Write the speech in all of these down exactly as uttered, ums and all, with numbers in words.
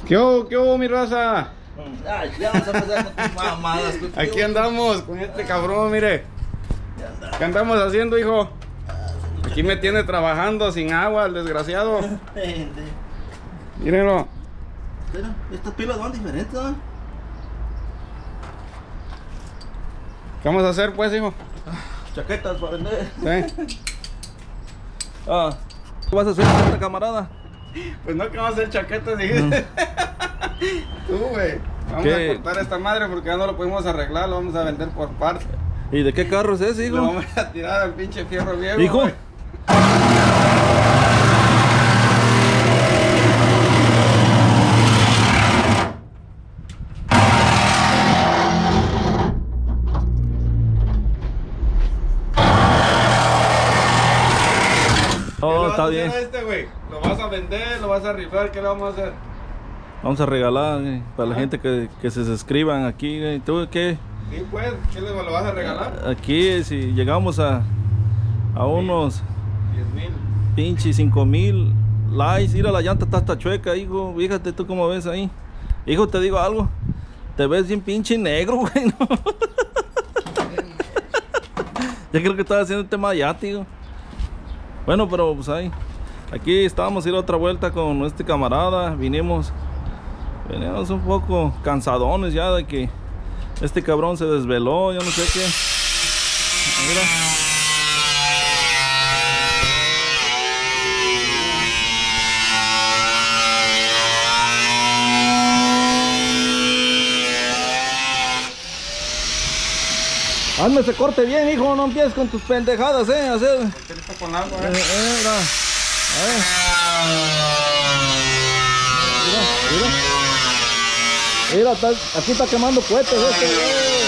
¿Qué hubo, qué hubo, mi raza? Ay, ya vamos a empezar con tus mamadas. Aquí andamos con este cabrón, mire. ¿Qué andamos haciendo, hijo? Aquí me tiene trabajando sin agua, el desgraciado. Mírenlo. Espera, estas pilas van diferentes, ¿no? ¿Qué vamos a hacer, pues, hijo? Chaquetas para vender. ¿Sí? Ah, ¿qué vas a hacer con esta camarada? Pues no, que vamos a hacer chaquetas, hijo. Tú, güey. Vamos ¿Qué? a cortar esta madre porque ya no lo podemos arreglar, lo vamos a vender por partes. ¿Y de qué carro es ese, hijo? Lo vamos a tirar al pinche fierro viejo. ¿Hijo? Güey. Oh, ¿Qué está le vas a bien. hacer a este, güey? ¿Lo vas a vender? ¿Lo vas a rifar? ¿Qué le vamos a hacer? Vamos a regalar eh, para la Ah. gente que, que se suscriban aquí. eh. ¿Tú qué? Sí, pues, ¿qué le lo vas a regalar? Aquí, eh, si llegamos a, a unos diez mil. pinches cinco mil likes, mira, la llanta está hasta chueca, hijo. Fíjate tú cómo ves ahí. Hijo, te digo algo. Te ves bien pinche negro, güey, ¿no? Ya creo que estaba haciendo el tema de yate, hijo. Bueno, pero pues ahí. Aquí estábamos a ir a otra vuelta con este camarada. Vinimos. Venimos un poco cansadones ya de que este cabrón se desveló, yo no sé qué. Mira. Hazme ese corte bien, hijo, no empieces con tus pendejadas, eh, a hacer. ¿Qué le está con agua, Eh, eh? eh, mira. A ver. Mira, mira. Mira, está- aquí está quemando cohetes este, güey.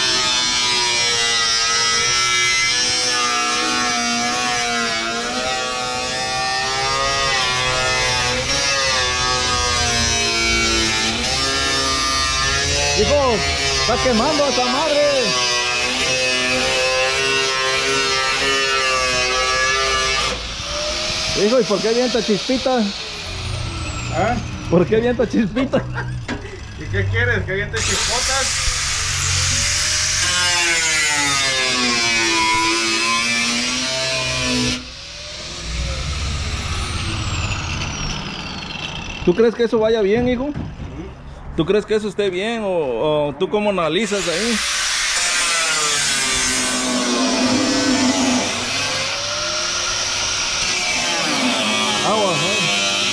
Hijo, está quemando esa madre. Hijo, ¿y por qué avienta chispita? ¿Ah? ¿Por qué avienta chispita? ¿Y qué quieres? ¿Que aviente chispotas? ¿Tú crees que eso vaya bien, hijo? ¿Tú crees que eso esté bien o, o tú cómo analizas ahí? Agua, ¿eh?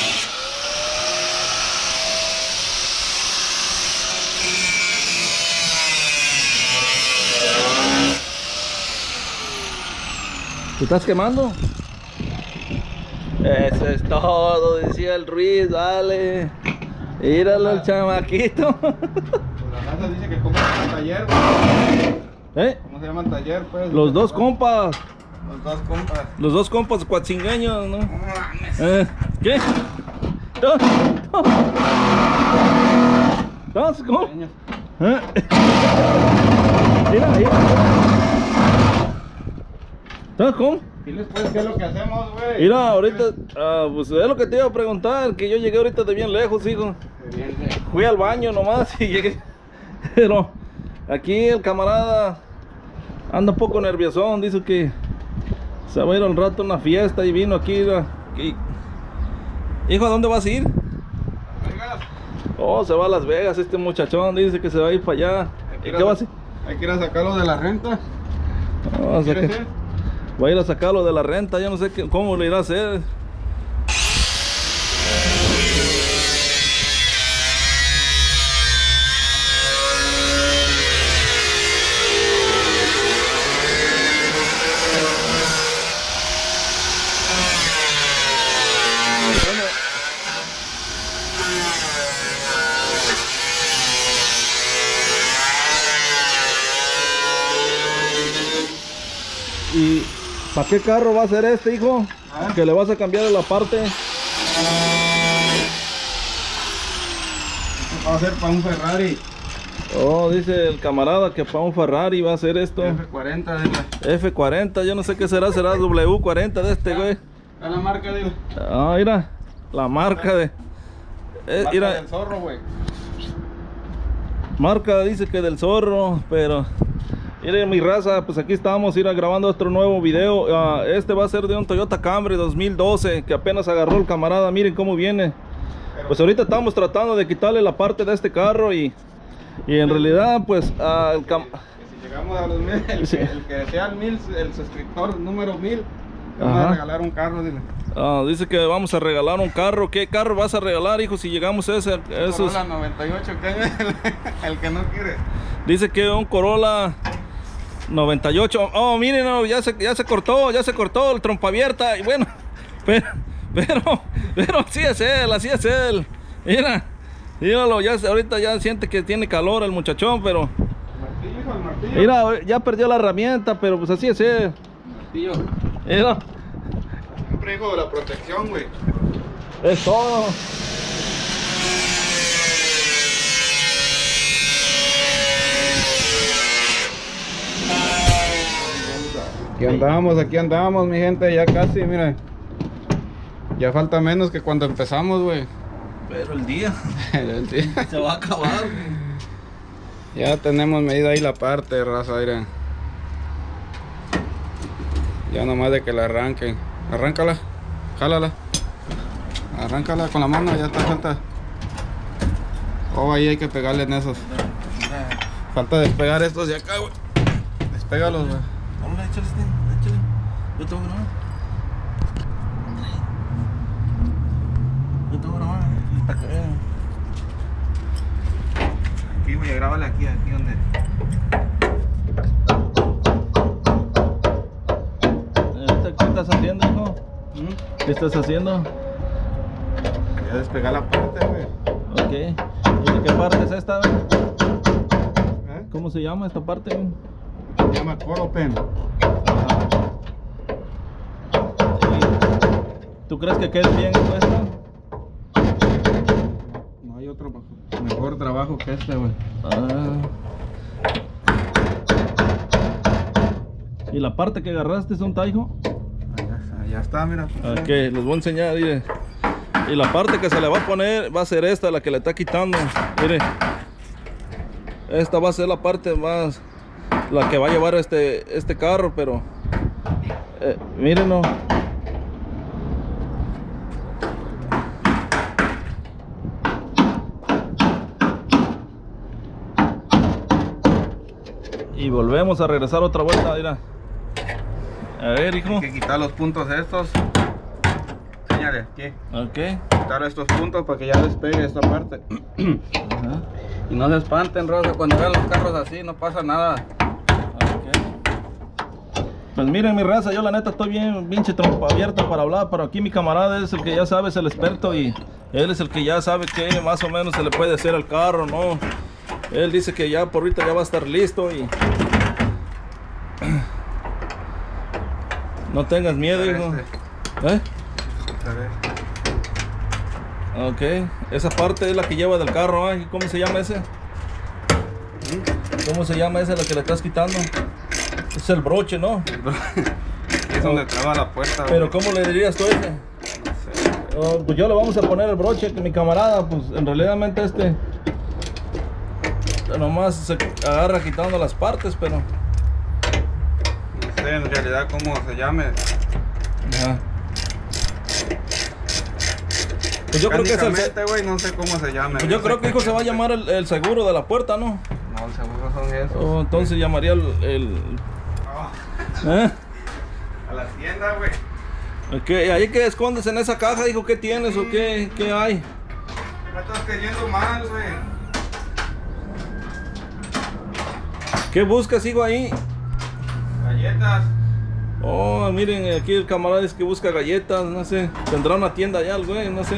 ¿Te estás quemando? Eso es todo, decía el Ruiz, dale. Míralo el chamaquito. Pues la raza dice que cómo se llama el taller, güey. ¿Eh? ¿Cómo se llama el taller, pues? Los dos compas, Los dos compas. los dos compas cuatzingueños, ¿no? No mames. Eh, ¿Qué? ¿Estás cómo? ¿Eh? Mira, mira. ¿Estás cómo? Diles, pues, ¿qué es lo que hacemos, güey? Mira, ahorita, ah, pues es lo que te iba a preguntar, que yo llegué ahorita de bien lejos, hijo. Bien, güey. Fui al baño nomás y llegué. Pero aquí el camarada anda un poco nerviosón, dice que se va a ir un rato a una fiesta y vino aquí. aquí. Hijo, ¿a dónde vas a ir? Venga. Oh, se va a Las Vegas este muchachón, dice que se va a ir para allá. Hay que ¿Y ir qué a- va a hacer? Hay que ir a sacarlo de la renta. Oh, o sea ¿Quieres que ir? va a ir a sacarlo de la renta, yo no sé qué- cómo le irá a hacer. ¿Y para qué carro va a ser este, hijo? ¿Ah? Que le vas a cambiar la parte. Va a ser para un Ferrari. Oh, dice el camarada que para un Ferrari va a ser esto. F cuarenta, dile. F cuarenta, yo no sé qué será, será W cuarenta de este, güey. A la marca, dile. Ah, mira, la marca de... Eh, Marca mira, del Zorro, güey. marca dice que del Zorro, pero miren mi raza, pues aquí estamos ir a grabando otro nuevo video. Uh, este va a ser de un Toyota Camry dos mil doce que apenas agarró el camarada. Miren cómo viene. Pues ahorita estamos tratando de quitarle la parte de este carro y, y en realidad pues uh, el cam si llegamos a los mil, el, sí. que, el que desea el mil, el suscriptor número mil, vamos a regalar un carro, dile. Uh, dice que vamos a regalar un carro. ¿Qué carro vas a regalar, hijo, si llegamos a ese? Esos... Corolla noventa y ocho, que es el, el que no quiere. Dice que un Corolla noventa y ocho. Oh, miren, no, ya se, ya se cortó, ya se cortó el trompa abierta. Y bueno, pero, pero, pero así es él, así es él. Mira, míralo, ya, ahorita ya siente que tiene calor el muchachón, pero... Martillo, hijo, el martillo. Mira, ya perdió la herramienta, pero pues así es él. Martillo. Mira. Siempre hijo de la protección, güey. Es todo. Aquí andamos, aquí andamos, mi gente, ya casi, mira. Ya falta menos que cuando empezamos, güey. Pero el día El día. se va a acabar, güey. Ya tenemos medida ahí la parte, raza, mira. Ya nomás de que la arranquen. Arráncala, jálala. Arráncala con la mano, ya está, falta. Oh, ahí hay que pegarle en esos. Falta despegar estos de acá, güey. Despégalos, güey. Vamos, échale, échale. Yo tengo que grabar. Yo tengo que grabar. Para que vean. Aquí, güey, grábale aquí, aquí donde. ¿Qué estás haciendo, hijo? ¿Mm? ¿Qué estás haciendo? Ya despegar la parte, güey. Ok. ¿Y de qué parte es esta? ¿Eh? ¿Cómo se llama esta parte? Se llama Coropen. Ajá. ¿Y ¿Tú crees que quede bien esto? No hay otro mejor trabajo que este, güey. Ah. ¿Y la parte que agarraste es un taijo? Ya está, mira. Ok, les voy a enseñar, mire. Y la parte que se le va a poner va a ser esta, la que le está quitando. Mire. Esta va a ser la parte más, la que va a llevar este, este carro, pero eh, mírenlo. Y volvemos a regresar otra vuelta, mira. A ver, hijo. Hay que quitar los puntos estos. Señale, aquí. Ok. Quitar estos puntos para que ya despegue esta parte. Ajá. Y no se espanten, Rosa, cuando vean los carros así, no pasa nada. Okay. Pues miren mi raza, yo la neta estoy bien pinche trompa abierta para hablar, pero aquí mi camarada es el que ya sabe, es el experto y él es el que ya sabe que más o menos se le puede hacer al carro, ¿no? Él dice que ya por ahorita ya va a estar listo y... No tengas miedo, hijo. ¿Eh? Ok, esa parte es la que lleva del carro, ¿eh? ¿Cómo se llama ese? ¿Cómo se llama ese la que le estás quitando? Es el broche, ¿no? Es donde traba la puerta. Pero ¿cómo le dirías tú ese? No sé. Oh, pues yo le vamos a poner el broche que mi camarada, pues en realidad este nomás se agarra quitando las partes, pero... No sé en realidad cómo se llame. Ajá. Pues yo creo que es el... Técnicamente, güey, no sé cómo se llame. Pues yo creo que hijo se va a llamar el, el seguro de la puerta, ¿no? No, el seguro son esos. Oh, entonces llamaría el... el... Oh, ¿Eh? a la tienda, güey. Okay. ¿Ahí que escondes en esa caja, hijo? ¿Qué tienes o qué, qué hay? Me estás cayendo mal, güey. ¿Qué buscas, hijo, ahí? Galletas. Oh, miren, aquí el camarada dice que busca galletas, no sé. Tendrá una tienda allá, el güey, no sé.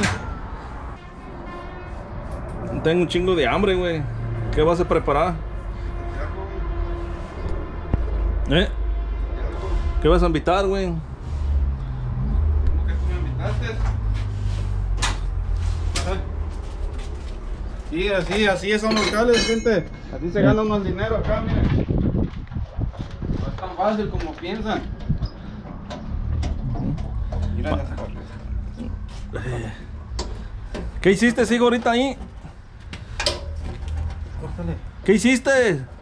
Tengo un chingo de hambre, güey. ¿Qué vas a preparar? ¿Eh? ¿Qué vas a invitar, güey? ¿Cómo que tú me invitaste? Sí, así, así son los jales, gente. Así se gana unos dinero acá, miren. No es tan fácil como piensan. Mira las cosas. ¿Qué hiciste, hijo, ahorita ahí? Córtale. ¿Qué hiciste?